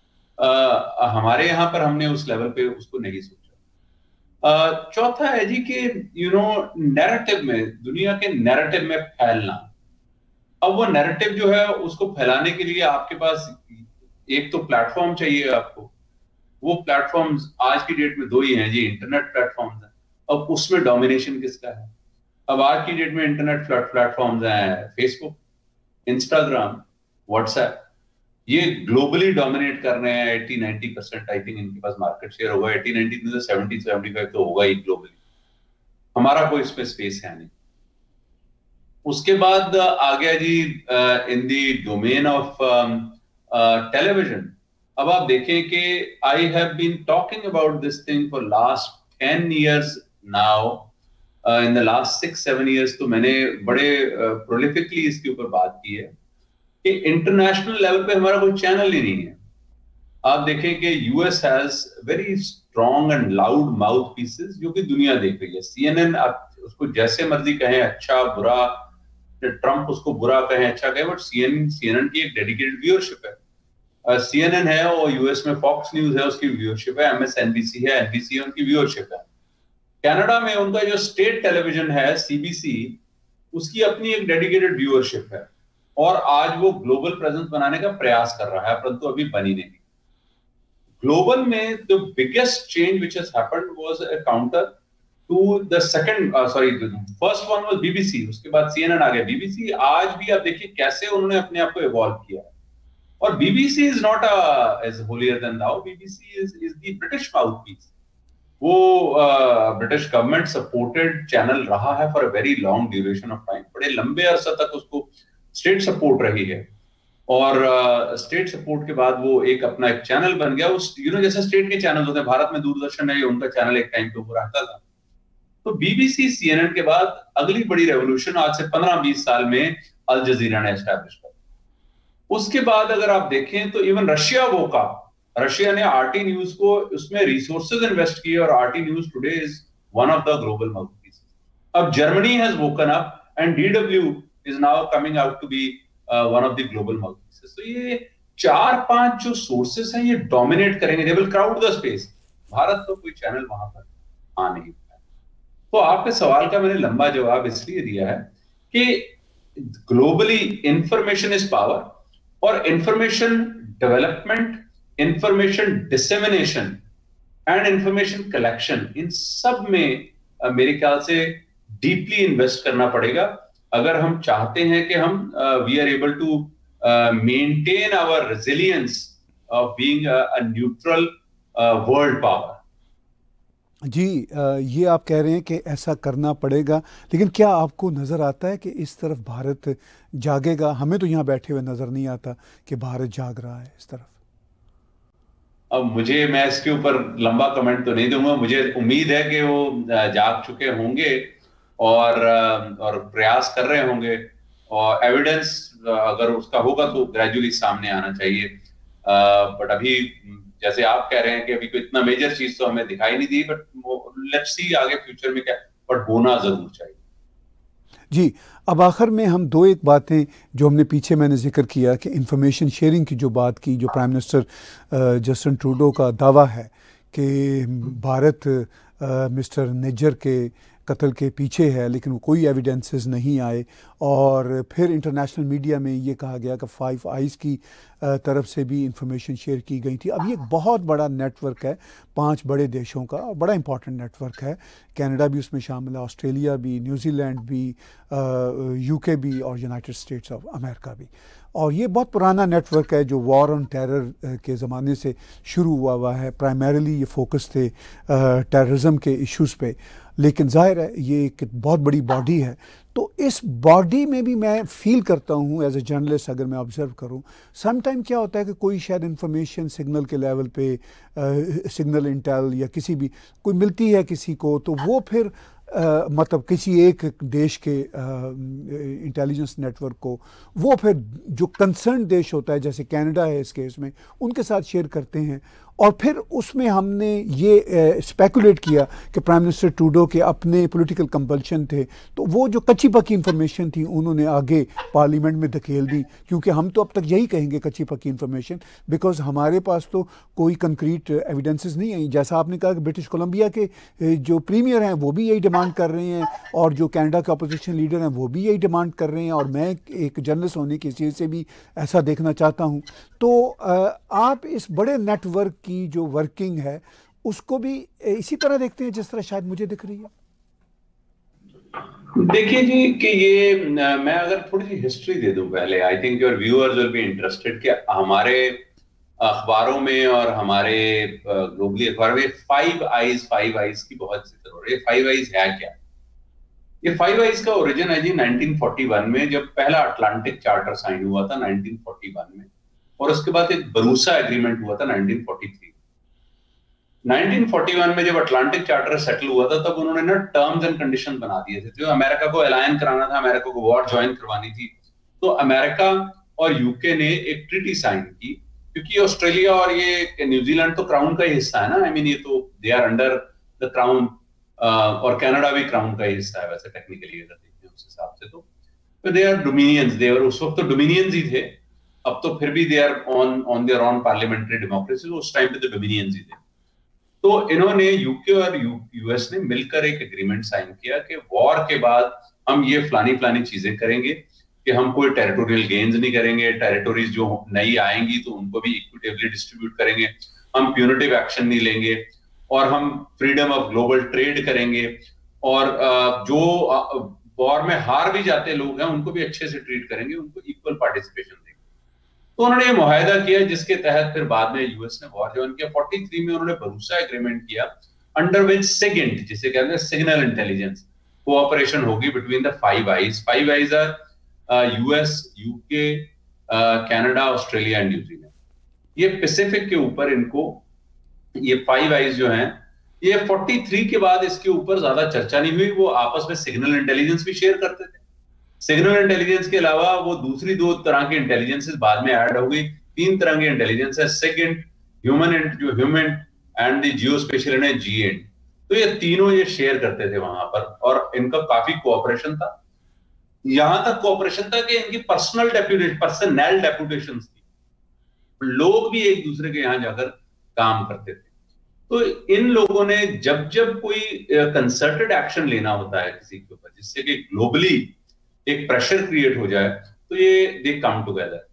हमारे यहाँ पर हमने उस लेवल पे उसको नहीं सोचा. चौथा है जी कि यू नो नैरेटिव में, दुनिया के नैरेटिव में फैलना. अब वो नैरेटिव जो है उसको फैलाने के लिए आपके पास एक तो प्लेटफॉर्म चाहिए आपको. वो प्लेटफॉर्म्स आज की डेट में 2 ही हैं जी, इंटरनेट प्लेटफॉर्म्स हैं. अब उसमें डोमिनेशन किसका है? अब आज की डेट में इंटरनेट प्लेटफॉर्म्स हैं फेसबुक, इंस्टाग्राम, व्हाट्सएप. ये ग्लोबली डोमिनेट कर रहे हैं. 80-90% आई थिंक इनके पास मार्केट शेयर होगा. 80-90 70-75 तो होगा ही ग्लोबली. हमारा कोई इसमें स्पेस है नहीं. उसके बाद आ गया जी in the domain of television. अब आप देखें कि I have been talking about this thing for last 10 years now. In the last 6-7 years तो मैंने बड़े प्रोलिफिकली इसके ऊपर बात की है कि इंटरनेशनल लेवल पे हमारा कोई चैनल ही नहीं है. आप देखें कि US has very strong and loud mouth pieces जो कि दुनिया देख रही है. CNN, आप उसको जैसे मर्जी कहें, अच्छा बुरा, ट्रम्प उसको बुरा कहे अच्छा कहे, बट सीएनएन की एक डेडिकेटेड व्यूअरशिप है। सीएनएन है और यूएस में फॉक्स न्यूज है, उसकी व्यूअरशिप है, एमएसएनबीसी है, एनबीसी है, उनकी व्यूअरशिप है। कनाडा में उनका जो स्टेट टेलीविजन है सीबीसी, उसकी अपनी एक डेडिकेटेड व्यूअरशिप है और आज वो ग्लोबल प्रेजेंस बनाने का प्रयास कर रहा है, परंतु अभी बनी नहीं। ग्लोबल में the biggest change which has happened was a counter to the first one was BBC, उसके बाद सीएनएन आ गया। बीबीसी आज भी आप देखिए कैसे उन्होंने अपने आप को इवॉल्व किया है। और BBC is not as holier than thou, BBC is the British mouthpiece. वो ब्रिटिश गवर्नमेंट सपोर्टेड चैनल रहा है for a very long duration of time, बड़े लंबे अरसा तक उसको स्टेट सपोर्ट रही है। और स्टेट सपोर्ट के बाद वो एक अपना एक चैनल बन गया। उस जैसे स्टेट के चैनल होते हैं, भारत में दूरदर्शन है, उनका चैनल एक टाइम पे वो रहता था। तो बीबीसी सीएनएन के बाद अगली बड़ी रेवोल्यूशन आज से 15-20 साल में अल जजीरा ने एस्टैब्लिश कर। उसके बाद अगर आप देखें तो इवन रशिया ने आरटी न्यूज को उसमें रिसोर्सेज इन्वेस्ट किए और RT news today is one of the global mouthpiece. अब Germany has woken up and DW is now coming out to be one of the global mouthpieces. तो ये 4-5 जो sources हैं ये डोमिनेट करेंगे, they will crowd the space. Bharat तो कोई channel वहां पर आ नहीं पाया। तो आपके सवाल का मैंने लंबा जवाब इसलिए दिया है कि ग्लोबली इंफॉर्मेशन इज पावर, और information development, information dissemination and information collection, इन सब में मेरे ख्याल से डीपली इन्वेस्ट करना पड़ेगा अगर हम चाहते हैं कि हम we are able to maintain our resilience of being a neutral world power. जी, ये आप कह रहे हैं कि ऐसा करना पड़ेगा, लेकिन क्या आपको नज़र आता है कि इस तरफ भारत जागेगा? हमें तो यहाँ बैठे हुए नज़र नहीं आता कि भारत जाग रहा है इस तरफ। अब मैं इसके ऊपर लंबा कमेंट तो नहीं दूंगा। मुझे उम्मीद है कि वो जाग चुके होंगे और प्रयास कर रहे होंगे, और एविडेंस अगर उसका होगा तो ग्रेजुअली सामने आना चाहिए। बट अभी जैसे आप कह रहे हैं कि अभी कोई इतना मेजर चीज तो हमें दिखाई नहीं दी, बट लेट्स सी आगे फ्यूचर में क्या, बट होना जरूर चाहिए। जी, अब आखिर में हम दो एक बातें जो हमने पीछे मैंने जिक्र किया कि इंफॉर्मेशन शेयरिंग की जो बात की, जो प्राइम मिनिस्टर जस्टिन ट्रूडो का दावा है कि भारत मिस्टर निज्जर के कत्ल के पीछे है, लेकिन वो कोई एविडेंसेस नहीं आए। और फिर इंटरनेशनल मीडिया में ये कहा गया कि 5 आइज़ की तरफ से भी इंफॉर्मेशन शेयर की गई थी। अब ये एक बहुत बड़ा नेटवर्क है 5 बड़े देशों का, और बड़ा इंपॉर्टेंट नेटवर्क है। कनाडा भी उसमें शामिल है, ऑस्ट्रेलिया भी, न्यूजीलैंड भी, यूके भी और यूनाइटेड स्टेट्स ऑफ अमेरिका भी। और ये बहुत पुराना नेटवर्क है जो वॉर ऑन टेरर के ज़माने से शुरू हुआ है। प्राइमरीली ये फोकस थे टेररिज्म के इश्यूज़ पे, लेकिन जाहिर है ये एक बहुत बड़ी बॉडी है। तो इस बॉडी में भी मैं फील करता हूँ एज ए जर्नलिस्ट, अगर मैं ऑब्ज़र्व करूँ, सम टाइम क्या होता है कि कोई शायद इन्फॉर्मेशन सिग्नल के लेवल पे, सिग्नल इंटेल या किसी भी कोई मिलती है किसी को, तो वो फिर मतलब किसी एक देश के इंटेलिजेंस नेटवर्क को वो फिर जो कंसर्न देश होता है, जैसे कनाडा है इस केस में, उनके साथ शेयर करते हैं। और फिर उसमें हमने ये स्पेकुलेट किया कि प्राइम मिनिस्टर ट्रूडो के अपने पॉलिटिकल कंपल्शन थे, तो वो जो कच्ची पक्की इन्फॉर्मेशन थी उन्होंने आगे पार्लियामेंट में धकेल दी। क्योंकि हम तो अब तक यही कहेंगे कच्ची पक्की इन्फॉर्मेशन, बिकॉज हमारे पास तो कोई कंक्रीट एविडेंसेस नहीं है। जैसा आपने कहा कि ब्रिटिश कोलंबिया के जो प्रीमियर हैं वो भी यही डिमांड कर रहे हैं, और जो कनाडा के अपोजिशन लीडर हैं वो भी यही डिमांड कर रहे हैं, और मैं एक जर्नलिस्ट होने की हैसियत से भी ऐसा देखना चाहता हूँ। तो आप इस बड़े नेटवर्क की जो वर्किंग है उसको भी इसी तरह देखते हैं जिस तरह शायद मुझे दिख रही है? देखिए जी कि ये मैं अगर थोड़ी सी हिस्ट्री दे दूं पहले, I think your viewers will be interested कि हमारे अखबारों में और हमारे ग्लोबली अखबार में 5 आइज की बहुत जिक्र हो रही है। 5 आइज है क्या? ये 5 आइज का ओरिजिन है जी 1941 में, जब पहला अटलांटिक चार्टर साइन हुआ था 1941 में, और उसके बाद एक बरूसा एग्रीमेंट हुआ था 1943। 1941 में जब अटलांटिक चार्टर सेटल हुआ था तब उन्होंने ना टर्म्स एंड कंडीशन बना दिए थे। जो अमेरिका को अलायन कराना था, अमेरिका को वॉर ज्वाइन करवानी थी, तो अमेरिका और यूके ने एक ट्रीटी साइन की, क्योंकि ऑस्ट्रेलिया और ये न्यूजीलैंड तो क्राउन का ही हिस्सा है ना। आई मीन ये तो they are under the crown, और कनाडा भी क्राउन का ही हिस्सा है वैसे टेक्निकली अगर देखते हैं उस हिसाब से। तो they are dominions, they are, उस वक्त तो डोमिनियंस ही थे, अब तो फिर भी they are on their on parliamentary democracy, उस टाइम पे तो डोमिनियंस ही थे। तो इन्होंने, यूके और यूएस ने मिलकर एक एग्रीमेंट साइन किया कि वॉर के बाद हम ये फलानी फलानी चीजें करेंगे, कि हम कोई टेरिटोरियल गेन्स नहीं करेंगे, टेरिटोरीज जो नई आएंगी तो उनको भी इक्विटेबली डिस्ट्रीब्यूट करेंगे, हम प्यूनिटिव एक्शन नहीं लेंगे, और हम फ्रीडम ऑफ ग्लोबल ट्रेड करेंगे, और जो वॉर में हार भी जाते लोग हैं उनको भी अच्छे से ट्रीट करेंगे, उनको इक्वल पार्टिसिपेशन देंगे। तो उन्होंने ये मुआहदा किया, जिसके तहत फिर बाद में यूएस ने वॉर ज्वाइन किया। 43 में उन्होंने भरूसा एग्रीमेंट किया, अंडर विच सिगिंट, जिसे कहते हैं सिग्नल इंटेलिजेंस कोऑपरेशन होगी between the Five Eyes. Five Eyes are US, UK, Canada, Australia and New Zealand. ये पैसिफिक के ऊपर इनको, ये फाइव आईज जो हैं, ये 43 के बाद इसके ऊपर ज्यादा चर्चा नहीं हुई। वो आपस में सिग्नल इंटेलिजेंस भी शेयर करते थे। सिग्नल इंटेलिजेंस के अलावा वो दूसरी दो तरह की इंटेलिजेंसेस बाद में ऐड हो गई। 3 तरह की इंटेलिजेंस है, सेकंड ह्यूमन, जो human and the geospatial and जीएंड। तो ये तीनों ये शेयर करते थे वहां पर, और इनका काफी कोऑपरेशन था। यहां तक कोऑपरेशन था कि इनकी पर्सनल डेपुटेशन थी, लोग भी एक दूसरे के यहां जाकर काम करते थे। तो इन लोगों ने जब जब कोई कंसर्टेड एक्शन लेना होता है किसी के ऊपर, जिससे कि ग्लोबली एक प्रेशर क्रिएट हो जाए, तो ये दे कम टुगेदर।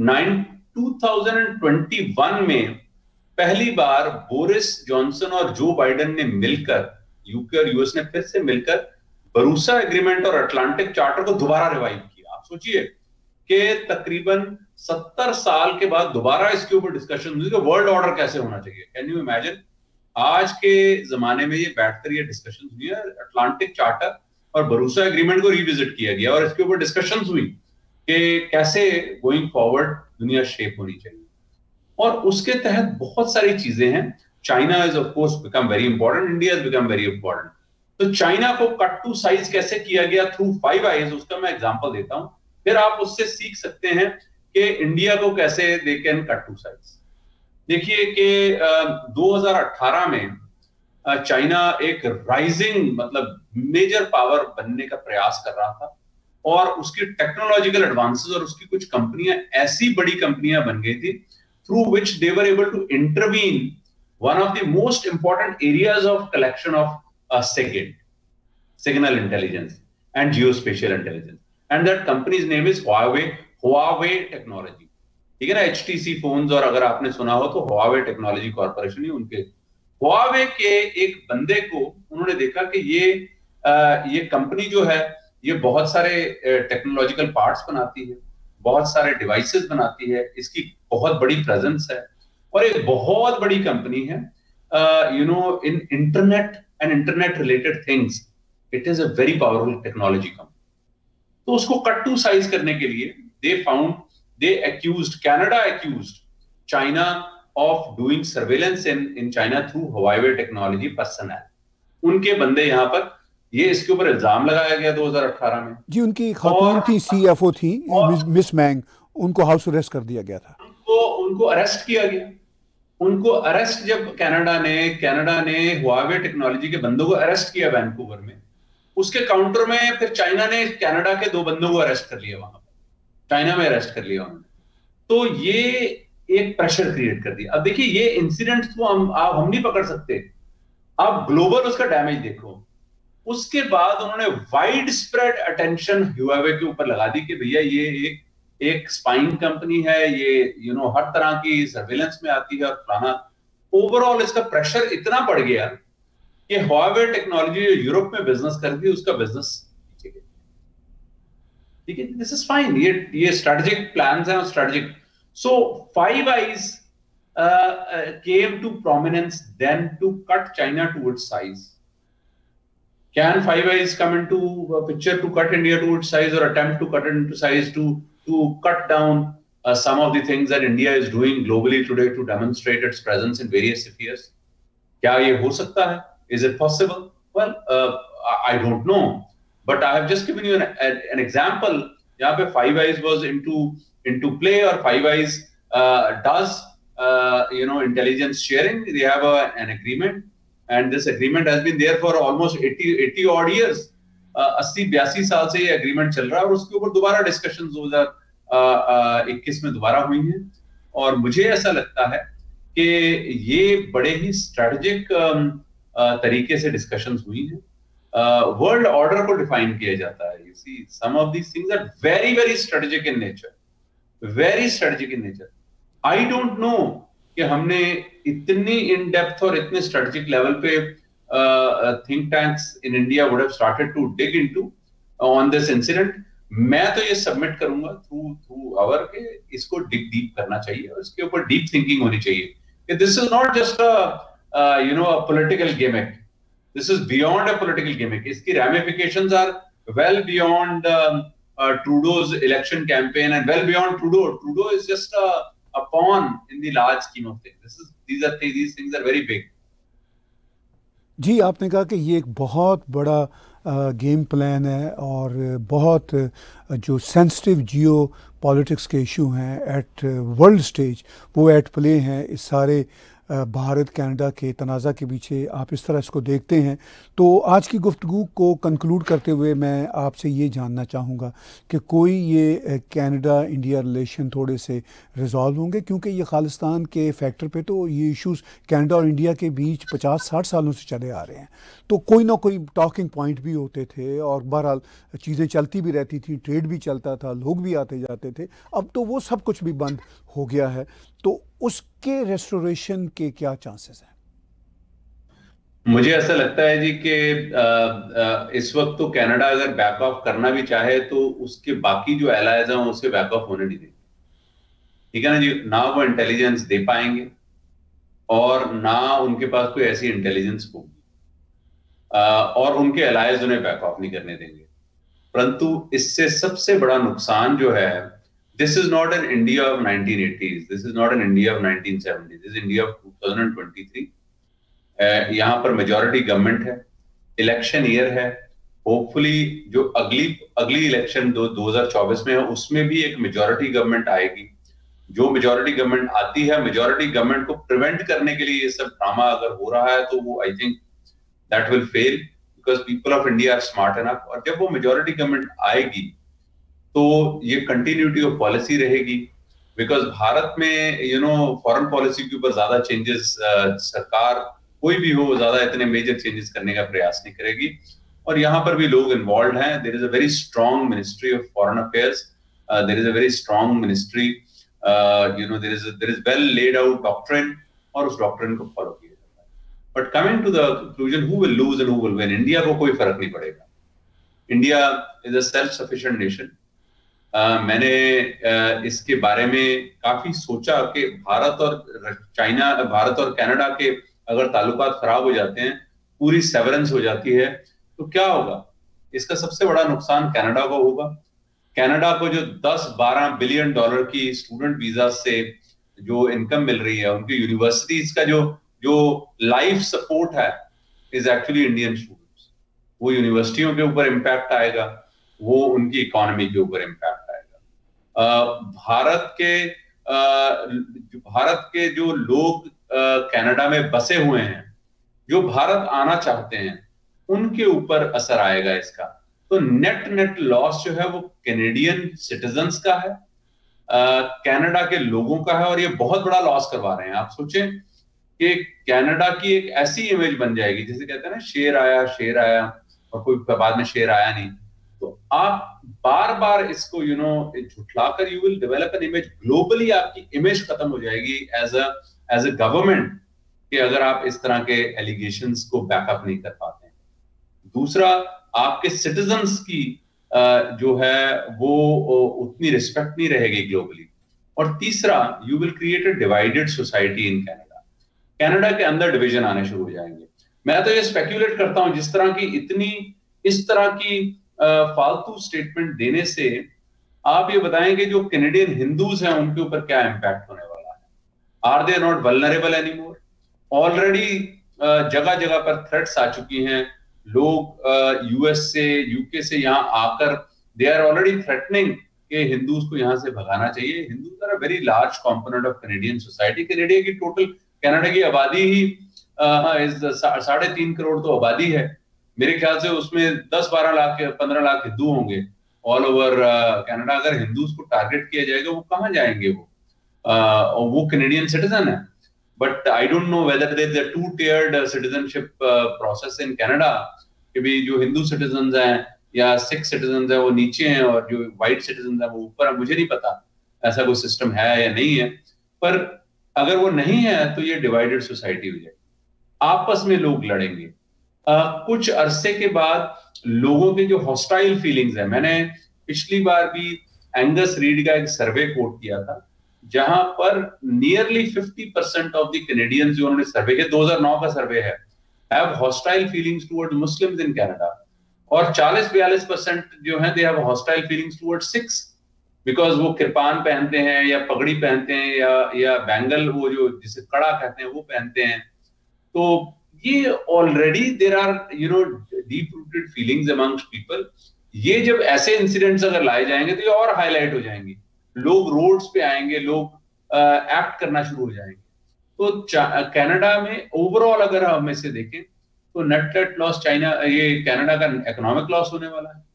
2021 में पहली बार बोरिस जॉनसन और जो बाइडेन ने मिलकर, यूके और यूएस ने फिर से मिलकर भरूसा एग्रीमेंट और अटलांटिक चार्टर को दोबारा रिवाइव किया। आप सोचिए कि तकरीबन 70 साल के बाद दोबारा इसके ऊपर डिस्कशन हुई कि वर्ल्ड ऑर्डर कैसे होना चाहिए। कैन यू इमेजिन, आज के जमाने में ये बैठकर ये डिस्कशन हुई है, अटलांटिक चार्टर और भरूसा एग्रीमेंट को रिविजिट किया गया, और इसके ऊपर डिस्कशंस हुई कि कैसे गोइंग फॉरवर्ड दुनिया शेप होनी चाहिए। और उसके तहत बहुत सारी चीजें हैं। China is of course become very important, India is become very important. तो चाइना को कट टू साइज कैसे किया गया थ्रू फाइव आईज, उसका मैं एग्जांपल देता हूं, फिर आप उससे सीख सकते हैं कि इंडिया को कैसे they can cut to size. देखिए कि 2018 में चाइना एक राइजिंग, मतलब मेजर पावर बनने का प्रयास कर रहा था, और उसकी टेक्नोलॉजिकल एडवांसेस और उसकी कुछ कंपनियां ऐसी बड़ी कंपनियां बन गई थी through which they were able to intervene one of the most important areas of collection of signal intelligence and geospatial intelligence, and that companies name is Huawei technology. ठीक है ना, HTC फोन्स, और अगर आपने सुना हो तो हुआवे टेक्नोलॉजी कॉर्पोरेशन ही उनके। हुआवे के एक बंदे को उन्होंने देखा कि ये कंपनी जो है ये बहुत सारे टेक्नोलॉजिकल पार्ट्स बनाती है, बहुत सारे डिवाइसेस बनाती है, इसकी बहुत बड़ी प्रेजेंस है, और एक बहुत बड़ी कंपनी है in internet and internet related things. It is a very powerful technology company. तो उसको कट टू साइज करने के लिए Canada accused China of doing surveillance in China through Huawei technology personnel. उनके बंदे यहाँ पर, ये इसके ऊपर इल्जाम लगाया गया 2018 में। जी, उनकी खातून थी, CFO थी, मिस मैंग, उनको हाउस अरेस्ट कर दिया गया था। उनको अरेस्ट किया गया। उनको अरेस्ट जब कनाडा ने Huawei टेक्नोलॉजी के बंदों को अरेस्ट किया वैंकूवर में, उसके काउंटर में फिर चाइना ने कनाडा के 2 बंदों को अरेस्ट कर लिया, वहां पर चाइना में अरेस्ट कर लिया उन्होंने। तो ये एक प्रेशर क्रिएट कर दिया। अब देखिए, ये इंसिडेंट तो हम नहीं पकड़ सकते, आप ग्लोबल उसका डैमेज देखो। उसके बाद उन्होंने वाइड स्प्रेड अटेंशन Huawei के ऊपर लगा दी कि भैया ये एक स्पाइंग कंपनी है, ये हर तरह की सर्वेलेंस में आती है और फलाना। ओवरऑल इसका प्रेशर इतना बढ़ गया कि Huawei टेक्नोलॉजी जो यूरोप में बिजनेस करती है, उसका बिजनेस, ठीक है, दिस इज फाइन, ये स्ट्रेटेजिक प्लान्स हैं, strategic. So five eyes came to prominence then to cut China to its size. Can Five Eyes come into a picture to cut India to its size, or attempt to cut it into size to cut down some of the things that India is doing globally today to demonstrate its presence in various spheres? क्या ये हो सकता है? Is it possible? Well, I don't know. But I have just given you an example. यहाँ पे Five Eyes was into play, or Five Eyes does intelligence sharing. They have an agreement, and this agreement has been there for almost 80 odd years. 80-82 साल से ये agreement चल रहा है और उसके ऊपर दोबारा डिस्कशन 2021 में दोबारा हुई है। और मुझे ऐसा लगता है कि ये बड़े ही स्ट्रेटेजिक तरीके से डिस्कशंस हुई हैं। वर्ल्ड ऑर्डर को डिफाइन किया जाता है। You see some of these things are very very strategic in nature, very strategic in nature. I don't know कि हमने इतनी इन डेप्थ और इतने स्ट्रेटेजिक लेवल पे think tanks in India would have started to dig into on this incident. मैं तो ये submit करूंगा थ्रू आवर के इसको डिग डीप करना चाहिए और इसके ऊपर डीप थिंकिंग होनी चाहिए कि this is not just a political gimmick, this is beyond a political gimmick. इसकी ramifications are well beyond Trudeau's election campaign and well beyond Trudeau. Trudeau is just a pawn in the large scheme of things. These things are very big. जी, आपने कहा कि ये एक बहुत बड़ा game plan है और बहुत जो सेंसिटिव जियो पॉलिटिक्स के इशू हैं एट वर्ल्ड स्टेज वो एट प्ले हैं। इस सारे भारत कनाडा के तनाज़ा के पीछे आप इस तरह इसको देखते हैं। तो आज की गुफ्तगू को कंक्लूड करते हुए मैं आपसे ये जानना चाहूँगा कि कोई ये कनाडा इंडिया रिलेशन थोड़े से रिजॉल्व होंगे, क्योंकि ये खालिस्तान के फैक्टर पे तो ये इश्यूज़ कनाडा और इंडिया के बीच 50-60 सालों से चले आ रहे हैं। तो कोई ना कोई टॉकिंग पॉइंट भी होते थे और बहरहाल चीज़ें चलती भी रहती थी, ट्रेड भी चलता था, लोग भी आते जाते थे। अब तो वो सब कुछ भी बंद हो गया है, तो उसके रेस्टोरेशन के क्या चांसेस हैं? मुझे ऐसा लगता है जी कि इस वक्त तो कनाडा अगर बैक ऑफ करना भी चाहे तो उसके बाकी जो एलाइज हैं उसे बैक ऑफ होने नहीं देंगे। ठीक है ना जी, ना वो इंटेलिजेंस दे पाएंगे और ना उनके पास कोई ऐसी इंटेलिजेंस होगी और उनके एलाइज उन्हें बैक ऑफ नहीं करने देंगे। परंतु इससे सबसे बड़ा नुकसान जो है, this is not an India of 1980s, this is not an India of 1970s, this is India of 2023। यहाँ पर मेजॉरिटी गवर्नमेंट है, इलेक्शन ईयर है। होपफुली जो अगली इलेक्शन 2024 में है उसमें भी एक मेजॉरिटी गवर्नमेंट आएगी। जो मेजॉरिटी गवर्नमेंट आती है, मेजॉरिटी गवर्नमेंट को प्रिवेंट करने के लिए ये सब ड्रामा अगर हो रहा है तो वो I think that will fail, because people of India are smart enough. और जब वो मेजॉरिटी गवर्नमेंट आएगी तो ये कंटिन्यूटी ऑफ पॉलिसी रहेगी, बिकॉज भारत में फॉरेन पॉलिसी के ऊपर ज्यादा चेंजेस सरकार कोई भी हो ज्यादा इतने मेजर चेंजेस करने का प्रयास नहीं करेगी। और यहाँ पर भी लोग इन्वॉल्व हैं। There is a very strong ministry of foreign affairs, there is a very strong ministry, there is well laid out doctrine और उस डॉक्ट्रिन को फॉलो किया जाता है। But coming to the conclusion, who will lose and who will win, India को कोई फर्क नहीं पड़ेगा। India is a self sufficient nation. मैंने इसके बारे में काफी सोचा कि भारत और कनाडा के अगर ताल्लुकात खराब हो जाते हैं, पूरी सेवरेंस हो जाती है, तो क्या होगा? इसका सबसे बड़ा नुकसान कनाडा को होगा। कनाडा को जो 10-12 बिलियन डॉलर की स्टूडेंट वीजा से जो इनकम मिल रही है, उनकी यूनिवर्सिटीज का जो लाइफ सपोर्ट है इज एक्चुअली इंडियन स्टूडेंट्स। वो यूनिवर्सिटियों के ऊपर इम्पैक्ट आएगा, वो उनकी इकोनॉमी के ऊपर इम्पैक्ट आएगा। भारत के जो लोग कनाडा में बसे हुए हैं, जो भारत आना चाहते हैं, उनके ऊपर असर आएगा इसका। तो नेट लॉस जो है वो कैनेडियन सिटीजन्स का है, कनाडा के लोगों का है, और ये बहुत बड़ा लॉस करवा रहे हैं। आप सोचें कि कनाडा की एक ऐसी इमेज बन जाएगी, जैसे कहते हैं ना शेर आया और कोई बाद में शेर आया नहीं। तो आप बार बार इसको झुठलाकर you will develop an image globally, आपकी इमेज खत्म हो जाएगी एज अ गवर्नमेंट कि अगर आप इस तरह के एलिगेशंस को बैकअप नहीं कर पाते हैं। दूसरा, आपके सिटीजन्स की जो है वो उतनी रिस्पेक्ट नहीं रहेगी ग्लोबली। और तीसरा, you will create a divided society in Canada. Canada के अंदर डिवीजन आने शुरू हो जाएंगे। मैं तो ये स्पेक्यूलेट करता हूं, जिस तरह की इस तरह की फालतू स्टेटमेंट देने से आप ये बताएंगे जो कैनेडियन हिंदूज हैं उनके ऊपर क्या इंपैक्ट होने वाला है। Are they not vulnerable anymore? Already जगह जगह पर थ्रेट्स आ चुकी हैं। लोग यूएस से, यूके से यहाँ आकर दे आर ऑलरेडी थ्रेटनिंग कि हिंदूज को यहाँ से भगाना चाहिए। Hindus are a very large component of Canadian society. Canada की आबादी ही 3.5 करोड़ तो आबादी है। मेरे ख्याल से उसमें 10-12 लाख 15 लाख हिंदू होंगे ऑल ओवर कनाडा। अगर हिंदूज को टारगेट किया जाएगा वो कहाँ जाएंगे? वो कैनेडियन सिटीजन है, but I don't know whether there is a two tiered citizenship process in Canada, कि भी जो हिंदू सिटीजन हैं या सिख सिटीजन है वो नीचे हैं और जो व्हाइट सिटीजन है वो ऊपर है। मुझे नहीं पता ऐसा कोई सिस्टम है या नहीं है, पर अगर वो नहीं है तो ये डिवाइडेड सोसाइटी हो जाएगी, आपस में लोग लड़ेंगे। कुछ अरसे के बाद लोगों के जो हॉस्टाइल फीलिंग्स है, मैंने पिछली बार भी एंगस रीड का एक सर्वे कोट किया था जहां पर नियरली 50% ऑफ द कैनेडियंस जो उन्होंने सर्वे किया, 2009 का सर्वे है, have hostile feelings towards Muslims in Canada, और 40-42% जो है they have hostile feelings towards Sikhs, because वो कृपान पहनते हैं या पगड़ी पहनते हैं या बैंगल, वो जो जिसे कड़ा कहते हैं वो पहनते हैं। तो ये already there are deep rooted feelings amongst people. ये जब ऐसे इंसिडेंट्स अगर लाए जाएंगे तो ये और हाईलाइट हो जाएंगे, लोग रोड्स पे आएंगे, लोग एक्ट करना शुरू हो जाएंगे। तो कनाडा में ओवरऑल अगर हम इसे देखें तो नेट लॉस चाइना, ये कनाडा का इकोनॉमिक लॉस होने वाला है,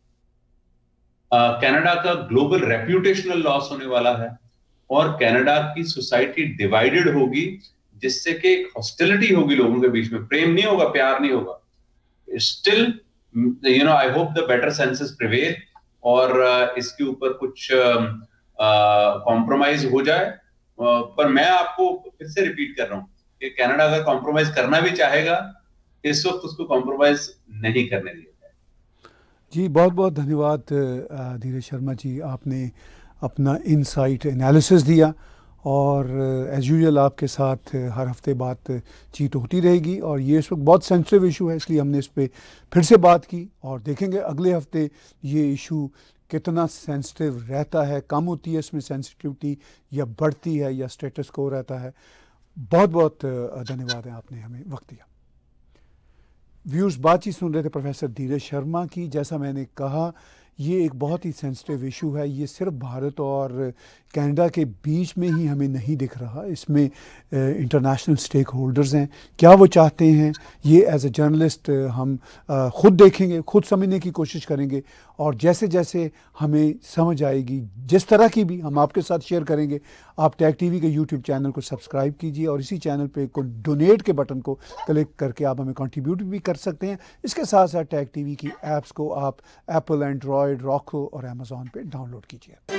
कनाडा का ग्लोबल रेप्यूटेशनल लॉस होने वाला है, और कनाडा की सोसाइटी डिवाइडेड होगी, जिससे कि हॉस्टिलिटी होगी लोगों के बीच में, प्रेम नहीं होगा, प्यार नहीं होगा। Still I hope the better senses prevail और इसके ऊपर कुछ कॉम्प्रोमाइज हो जाए। पर मैं आपको फिर से रिपीट कर रहा हूं कि कनाडा अगर कॉम्प्रोमाइज करना भी चाहेगा, इस वक्त उसको कॉम्प्रोमाइज नहीं करने दिया जाए। जी बहुत बहुत धन्यवाद धीरज शर्मा जी, आपने अपना इनसाइट एनालिसिस दिया, और एज़ यूजुअल आपके साथ हर हफ्ते बातचीत होती रहेगी, और ये इस वक्त बहुत सेंसिटिव इशू है, इसलिए हमने इस पर फिर से बात की, और देखेंगे अगले हफ्ते ये इशू कितना सेंसिटिव रहता है, कम होती है इसमें सेंसिटिविटी या बढ़ती है या स्टेटस को रहता है। बहुत बहुत धन्यवाद है, आपने हमें वक्त दिया। व्यूअर्स, बातचीत सुन रहे थे प्रोफेसर धीरज शर्मा की। जैसा मैंने कहा, ये एक बहुत ही सेंसिटिव इशू है, ये सिर्फ भारत और कनाडा के बीच में ही हमें नहीं दिख रहा, इसमें इंटरनेशनल स्टेक होल्डर्स हैं, क्या वो चाहते हैं, ये एज ए जर्नलिस्ट हम ख़ुद देखेंगे, ख़ुद समझने की कोशिश करेंगे, और जैसे जैसे हमें समझ आएगी, जिस तरह की भी हम आपके साथ शेयर करेंगे। आप टैग टीवी के यूट्यूब चैनल को सब्सक्राइब कीजिए, और इसी चैनल पे को डोनेट के बटन को क्लिक करके आप हमें कंट्रीब्यूट भी कर सकते हैं। इसके साथ साथ टैग टीवी की ऐप्स को आप एप्पल, एंड्रॉयड, रॉको और अमेज़ॉन पे डाउनलोड कीजिए।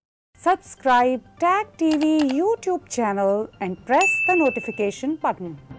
Subscribe Tag TV YouTube channel and press the notification button.